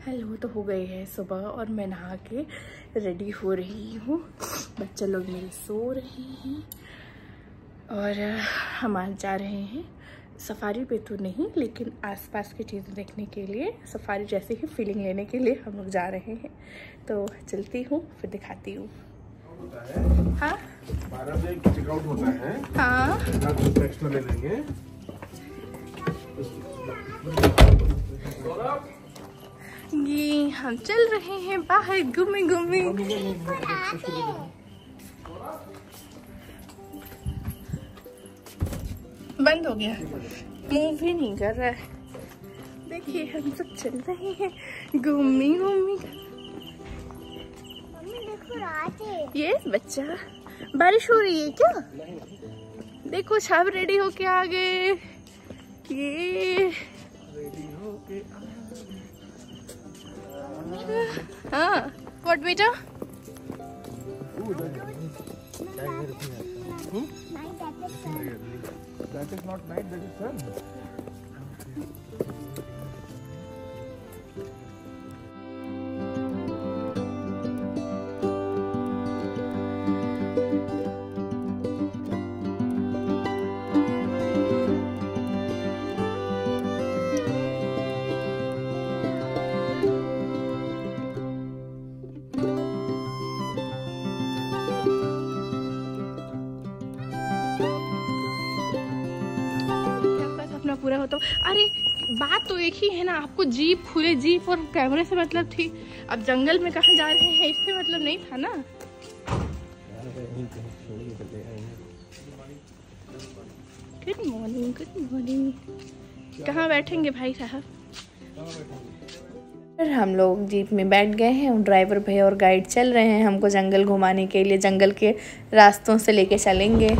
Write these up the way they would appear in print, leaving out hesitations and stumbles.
Hello, तो हो गई है सुबह और मैं नहा के रेडी हो रही हूँ। बच्चे लोग मेरे सो रहे हैं और हम आज जा रहे हैं सफारी पे तो नहीं, लेकिन आसपास की चीज़ें देखने के लिए, सफारी जैसे ही फीलिंग लेने के लिए हम लोग जा रहे हैं। तो चलती हूँ, फिर दिखाती हूँ। हाँ 12 बजे चेकआउट होता है। हाँ एक्स्ट्रा ले लेंगे। ये हम चल रहे हैं बाहर घूमे घूमे। बंद हो गया, मूव भी नहीं कर रहा है। देखिए हम सब चल रहे हैं घूमी घूमी। ये बच्चा, बारिश हो रही है क्या? देखो सब रेडी होके आ गए। ये हाँ व्हाट बेटा? That is not night, that is sun. पूरा होता। अरे बात तो एक ही है ना, आपको जीप खुले जीप और कैमरे से मतलब थी, अब जंगल में कहाँ जा रहे हैं इससे मतलब नहीं था ना। Good morning, good morning. कहाँ बैठेंगे भाई साहब? फिर हम लोग जीप में बैठ गए हैं और ड्राइवर भैया और गाइड चल रहे हैं हमको जंगल घुमाने के लिए। जंगल के रास्तों से लेके चलेंगे।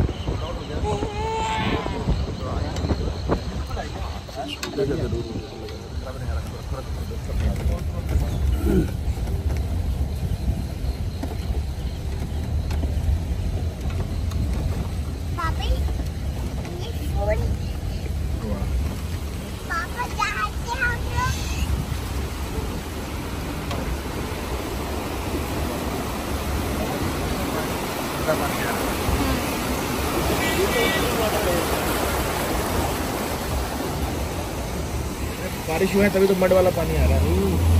बारिश हुआ है तभी तो मड वाला पानी आ रहा है।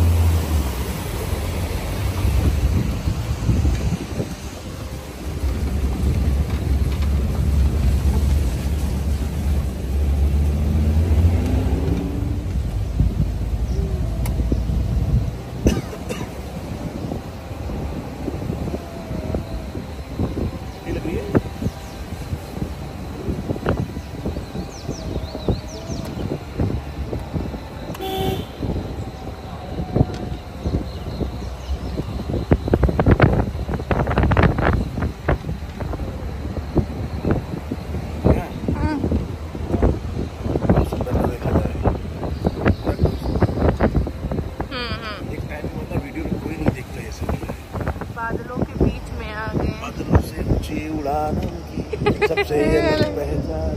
बादलों के बीच में आ गए। बादलों से ऊंची उड़ान उनकी सबसे अलग पहचान।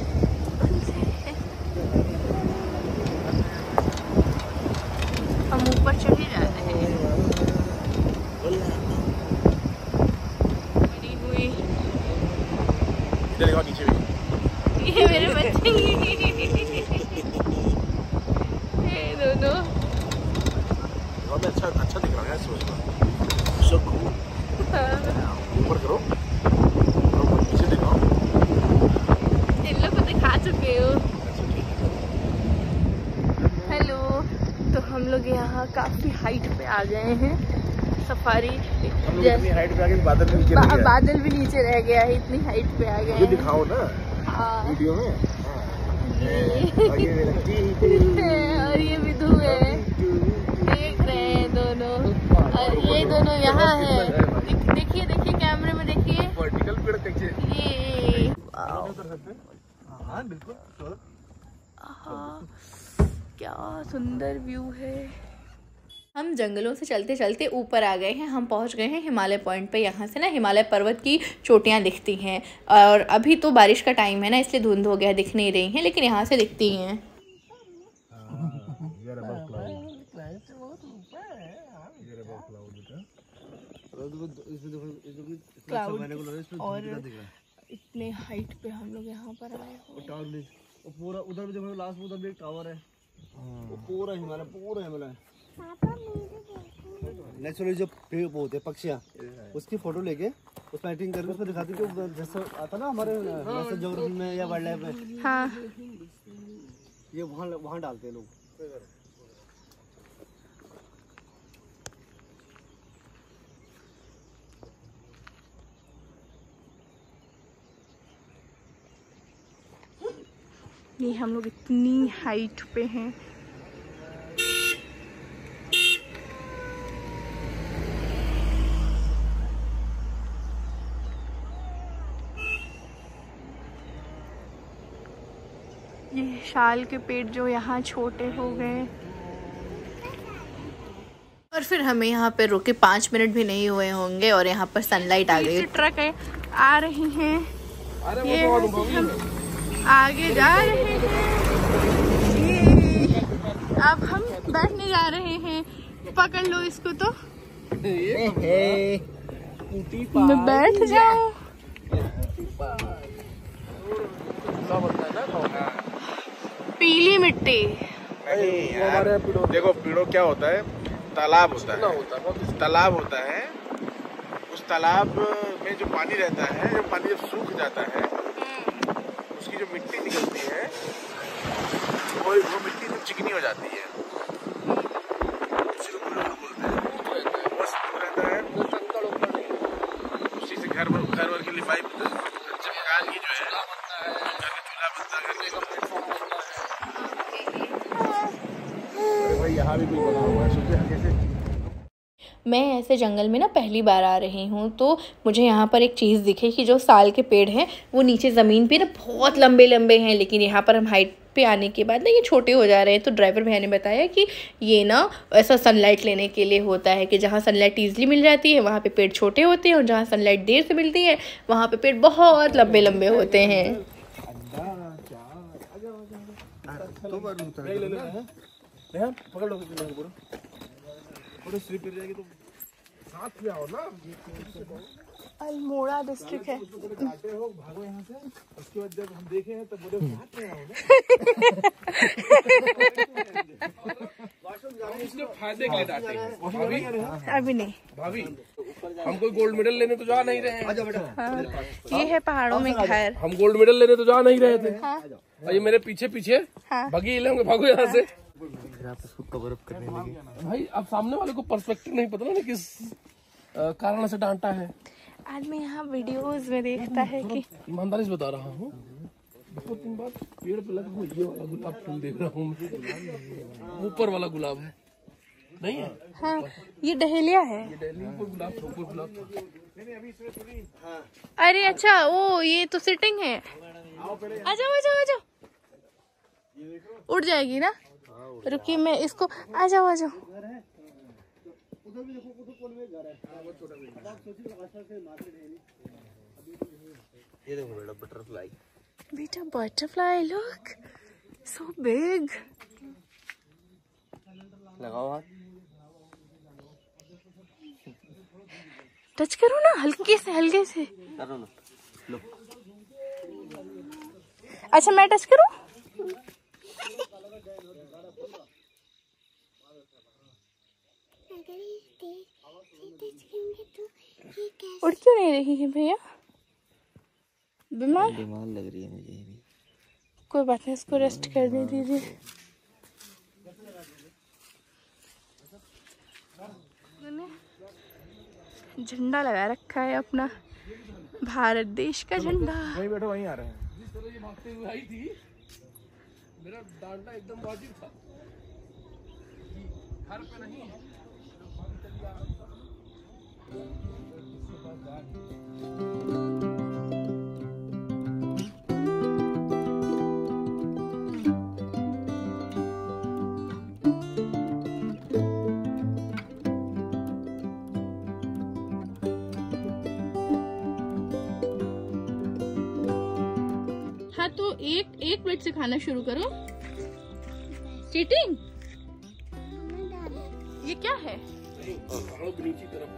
हम ऊपर चढ़े जा रहे हैं। बड़ी हुई ये मेरे बच्चे ये दोनों अच्छा दिख रहा है। ऊपर करो, नीचे दिखाओ। इन लोग को दिखा चुके हो। हेलो, तो हम लोग यहाँ काफी हाइट पे आ गए हैं। सफारी इतनी हाइट पे आ गए, बादल भी नीचे रह गया। बादल भी नीचे रह गया है, इतनी हाइट पे आ गए हैं। दिखाओ ना वीडियो में। और ये विधु है, देख रहे हैं दोनों। और ये दोनों यहाँ है। देखिए देखिए कैमरे में देखिए। वर्टिकल पेड़ कैसे ये कर सकते हैं? हाँ बिल्कुल। क्या सुंदर व्यू है। हम जंगलों से चलते चलते ऊपर आ गए हैं। हम पहुंच गए हैं हिमालय पॉइंट पे। यहाँ से ना हिमालय पर्वत की चोटियाँ दिखती हैं। और अभी तो बारिश का टाइम है ना, इसलिए धुंध हो गया, दिख नहीं रही हैं, लेकिन यहाँ से दिखती हैं। क्लाउड और इतने हाइट पे हम लोग यहाँ पर आए हो। पूरा उधर भी देखो, लास्ट में उधर भी एक टावर है, वो पूरा हिमालय, पूरा हिमालय। नेचुरली जो पेड़ होते हैं पक्षियाँ, उसकी फोटो लेके उसमें एडिटिंग करके उसमें दिखाती है, जैसा आता ना हमारे ज्योग्राफी में या वाइल्ड लाइफ में। हाँ, ये वहाँ डालते हैं लोग। ये हम लोग इतनी हाइट पे हैं। ये शाल के पेड़ जो यहाँ छोटे हो गए। और फिर हमें यहाँ पे रुके 5 मिनट भी नहीं हुए होंगे और यहाँ पर सनलाइट आ गई। ट्रक है, आ रही हैं। ये हम आगे जा रहे हैं। ये अब हम बैठने जा रहे हैं। पकड़ लो इसको तो मैं बैठ जाऊं। पीली मिट्टी। देखो पीड़ो क्या होता है, तालाब होता है, तालाब होता है। उस तालाब में जो पानी रहता है, जब पानी जब सूख जाता है, उसकी जो मिट्टी निकलती है, वो मिट्टी जब चिकनी हो जाती है, उसी को पीड़ो बोलते हैं। वो रहता है, उसी से घर वर की लिपाई चमकान की जो है, घर का चूल्हा बनता है, घर भाई यहाँ भी कुछ बना हुआ है। सोचिए कैसे। मैं ऐसे जंगल में ना पहली बार आ रही हूँ, तो मुझे यहाँ पर एक चीज़ दिखी कि जो साल के पेड़ हैं वो नीचे ज़मीन पे ना बहुत लंबे लंबे हैं, लेकिन यहाँ पर हम हाइट पे आने के बाद ना ये छोटे हो जा रहे हैं। तो ड्राइवर भैया ने बताया कि ये ना ऐसा सनलाइट लेने के लिए होता है कि जहाँ सनलाइट ईजिली मिल जाती है वहाँ पे पेड़ छोटे होते हैं, और जहाँ सनलाइट देर से मिलती है वहाँ पे पेड़ बहुत लंबे लंबे होते हैं। पकड़ लो थोड़ी स्लिप कर जाएगी तो साथ में आओ ना। अल्मोड़ा डिस्ट्रिक्ट है। भागो यहाँ से, उसके बाद जब हम देखे हैं तो बोले साथ में आओ ना। फायदे के लिए डांटे हैं। अभी नहीं भाभी, हम कोई गोल्ड मेडल लेने तो जा नहीं रहे हैं। हाँ, ये है पहाड़ों में घर। हम गोल्ड मेडल लेने तो जा नहीं रहे थे। हाँ, और ये मेरे पीछे पीछे हाँ, भागी लेंगे, भागो यहाँ से। फिर आप इसको कवर अप करने लगे। भाई अब सामने वाले को पर्सपेक्टिव नहीं पता ना किस कारण से डांटा है। आदमी यहाँ वीडियोस में देखता है कि ईमानदारी से बता रहा हूँ, 2-3 बार पेड़ पे लगा हुआ ये वाला गुलाब फूल देख रहा हूँ, ऊपर वाला गुलाब है नहीं है। हाँ, ये डहेलिया है। ये दिल्ली ऊपर गुलाब था, ऊपर गुलाब था। अरे अच्छा, वो ये तो सिटिंग है। आ जाओ आ जाओ आ जाओ, उड़ जाएगी ना। रुकिए मैं इसको, आ जाओ आ जाओ। ये देखो बेटा बटरफ्लाई। बेटा बटरफ्लाई, लुक सो बिग। लगाओ हाथ, टच करो ना, हल्के से हल्के से। करो ना। लो अच्छा मैं टच करूं? उड़ क्यों नहीं रही है भैया? बीमार लग रही है मुझे भी। कोई बात नहीं, इसको रेस्ट करने दीजिए। झंडा लगा रखा है अपना, भारत देश का झंडा। वहीं बैठो, वहीं आ रहे हैं। जिस तरह ये भागते हुए आई थी, मेरा डांटा एकदम वाजिब था। घर पे नहीं है। हाँ तो एक प्लेट से खाना शुरू करो। चीटिंग ये क्या है? नीचे तरफ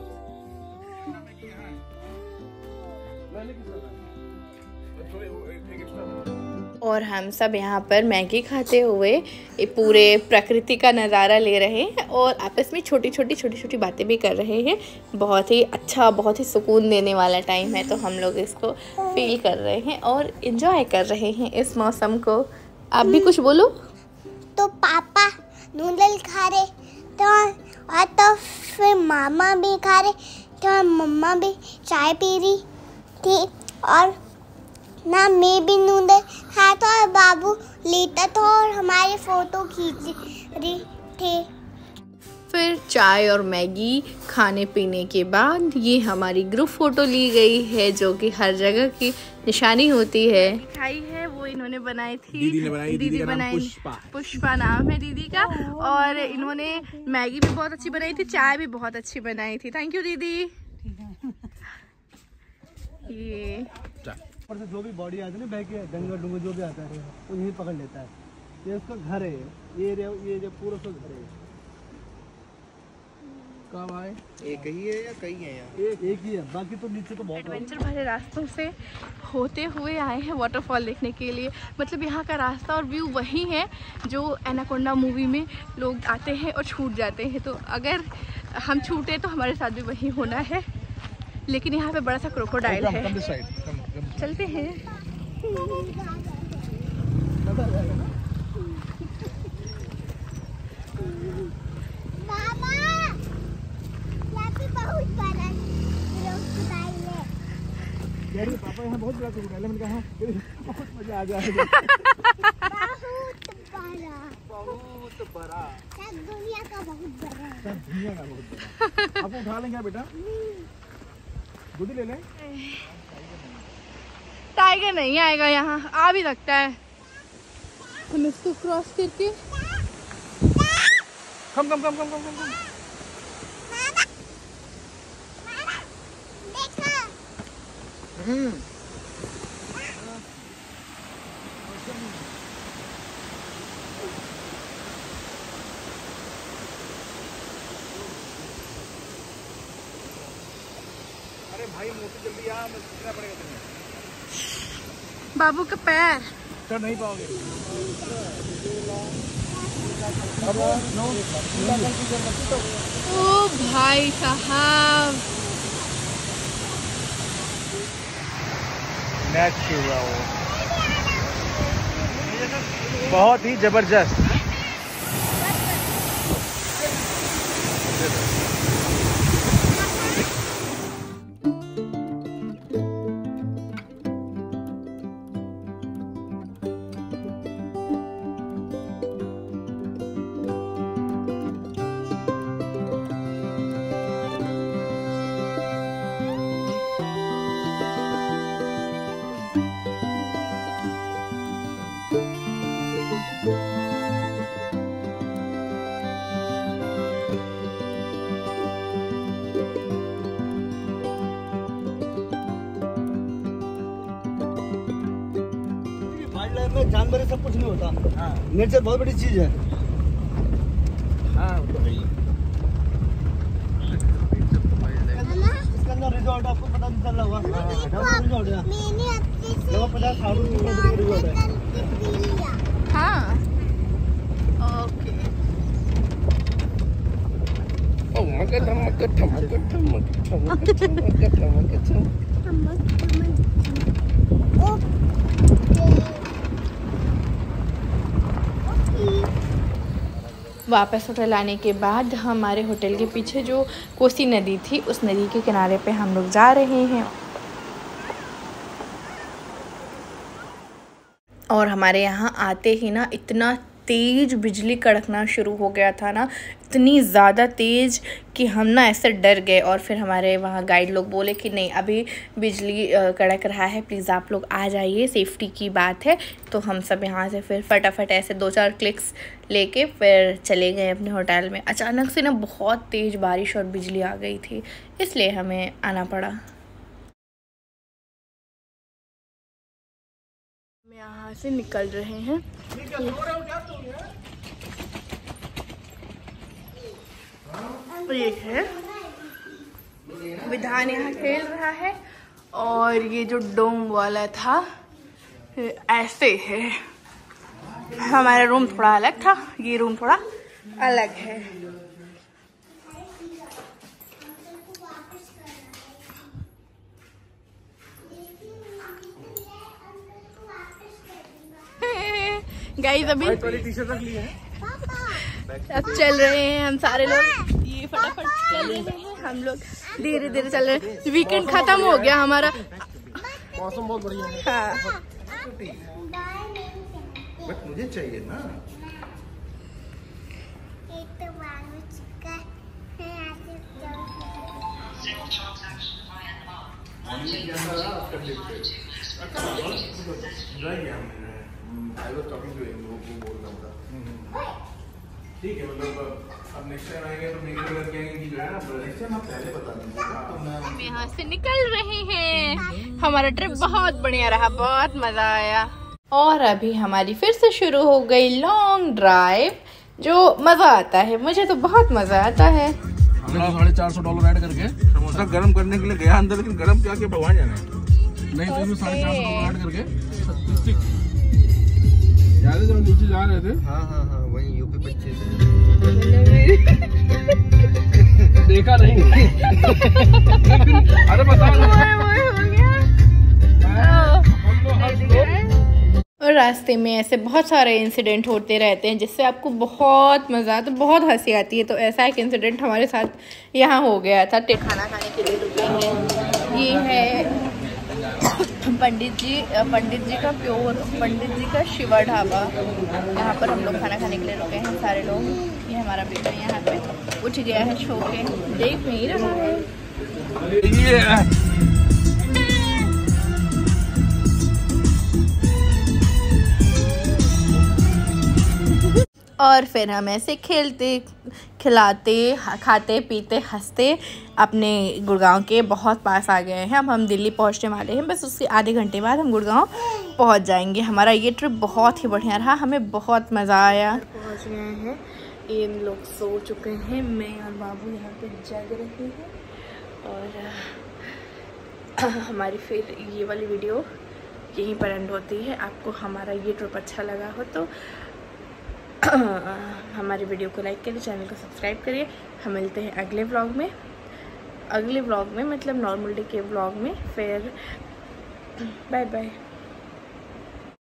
और हम सब यहाँ पर मैगी खाते हुए ये पूरे प्रकृति का नज़ारा ले रहे हैं और आपस में छोटी छोटी बातें भी कर रहे हैं। बहुत ही अच्छा, बहुत ही सुकून देने वाला टाइम है, तो हम लोग इसको फील कर रहे हैं और इन्जॉय कर रहे हैं इस मौसम को। आप भी कुछ बोलो। तो पापा नूडल खा रहे तो फिर मामा भी खा रहे तो मम्मा भी चाय पी रही थी और ना मैं भी नूडल खाया था और बाबू लेटा था और हमारे फोटो खींच रही थे। फिर चाय और मैगी खाने पीने के बाद ये हमारी ग्रुप फ़ोटो ली गई है, जो कि हर जगह की निशानी होती है। मिठाई है वो इन्होंने बनाई थी, दीदी ने बनाई, दीदी बनाई, पुष्पा नाम है दीदी का। और इन्होंने मैगी भी बहुत अच्छी बनाई थी, चाय भी बहुत अच्छी बनाई थी। थैंक यू दीदी। ये से जो भी बॉडी आती है ना, बह के गंगा डूंगा जो भी आता है वो यही पकड़ लेता है। ये उसका घर है, ये एरिया पूरा उसका घर है। कब आए? एक ही है या कई हैं यहाँ? एक ही है, बाकी तो नीचे तो बहुत एडवेंचर भरे रास्तों से होते हुए आए हैं वाटरफॉल देखने के लिए। मतलब यहाँ का रास्ता और व्यू वही है जो एनाकोंडा मूवी में लोग आते हैं और छूट जाते हैं। तो अगर हम छूटे तो हमारे साथ भी वही होना है। लेकिन यहाँ पे बड़ा सा क्रोकोडाइल है, चलते हैं। पापा यहाँ पे बहुत बड़ा क्रोकोडाइल है। डैडी पापा यहाँ बहुत बड़ा क्रोकोडाइल है। मैंने कहा बहुत मजा आ जाएगा। बहुत बड़ा सब दुनिया का बहुत बड़ा है। सब दुनिया का बहुत बड़ा। आपको उठा लेंगे बेटा, दूध ले लें। टाइगर नहीं आएगा यहाँ, आ भी सकता है। हम इसको क्रॉस करके कम अरे भाई मोटी जल्दी आ, मैं सीखना पड़ेगा तुम्हें। बाबू का पैर चढ़ नहीं पाओगे। ओ भाई साहब, नेचुरल, बहुत ही जबरदस्त। में जानवर सब कुछ नहीं होता। हाँ। नेचर बहुत बड़ी चीज है। हाँ वो तो है ही। इसके अंदर रिजॉर्ट आपको पता नहीं चल रहा होगा। रिजॉर्ट है, लगभग 50-60 रिजॉर्ट है। हाँ ओके। ओ वापस होटल आने के बाद हमारे होटल के पीछे जो कोसी नदी थी, उस नदी के किनारे पे हम लोग जा रहे हैं। और हमारे यहाँ आते ही ना इतना तेज़ बिजली कड़कना शुरू हो गया था ना, इतनी ज़्यादा तेज़ कि हम ना ऐसे डर गए। और फिर हमारे वहाँ गाइड लोग बोले कि नहीं अभी बिजली कड़क रहा है, प्लीज़ आप लोग आ जाइए, सेफ्टी की बात है। तो हम सब यहाँ से फिर फटाफट ऐसे 2-4 क्लिक्स लेके फिर चले गए अपने होटल में। अचानक से ना बहुत तेज़ बारिश और बिजली आ गई थी, इसलिए हमें आना पड़ा। यहाँ से निकल रहे हैं। ये है विधान यहाँ खेल रहा है और ये जो डोम वाला था ऐसे है। हमारा रूम थोड़ा अलग था, ये रूम थोड़ा अलग है। गाइस अभी टी-शर्ट रख ली है। अब चल रहे हैं हम सारे लोग, ये फटाफट चल रहे हैं हम लोग, धीरे धीरे चल रहे हैं। वीकेंड खत्म हो गया हमारा, मौसम बहुत बढ़िया है। हाँ। बट मुझे चाहिए ना। ठीक है, मतलब अब नेक्स्ट टाइम आएंगे तो मेरे घर के आएंगे जो है ना, नेक्स्ट टाइम आप पहले बता दीजिए। हम यहाँ से निकल रहे हैं। हमारा ट्रिप बहुत बढ़िया रहा, बहुत मजा आया। और अभी हमारी फिर से शुरू हो गई लॉन्ग ड्राइव, जो मजा आता है। मुझे तो बहुत मजा आता है। हमने $450 ऐड करके समोसा गर्म करने के लिए गया अंदर, लेकिन गर्म क्या भगवान जाने। नहीं तो इसमें $450 ऐड करके याद है जब नीचे जा रहे थे। हाँ हाँ हाँ, वही यूपी 25 देखा नहीं। अरे बताओ। और रास्ते में ऐसे बहुत सारे इंसिडेंट होते रहते हैं जिससे आपको बहुत मज़ा आता है, बहुत हंसी आती है। तो ऐसा एक इंसिडेंट हमारे साथ यहाँ हो गया था। खाना खाने के लिए रुके हैं। ये है पंडित जी का शिवा ढाबा। यहाँ पर हम लोग खाना खाने के लिए रुके हैं सारे लोग। ये हमारा बेटा यहाँ पे उठ गया है सो के, देख नहीं रहा है। और फिर हम ऐसे खेलते खिलाते खाते पीते हंसते अपने गुड़गांव के बहुत पास आ गए हैं। अब हम दिल्ली पहुंचने वाले हैं, बस उससे आधे घंटे बाद हम गुड़गांव पहुंच जाएंगे। हमारा ये ट्रिप बहुत ही बढ़िया रहा, हमें बहुत मज़ा आया। पहुंच गए हैं, ये लोग सो चुके हैं, मैं और बाबू यहाँ पे जग रहे हैं। और हमारी फिर ये वाली वीडियो यहीं पर एंड होती है। आपको हमारा ये ट्रिप अच्छा लगा हो तो हमारी वीडियो को लाइक करिए, चैनल को सब्सक्राइब करिए। हम मिलते हैं अगले व्लॉग में, मतलब नॉर्मल डे के व्लॉग में। फिर बाय बाय।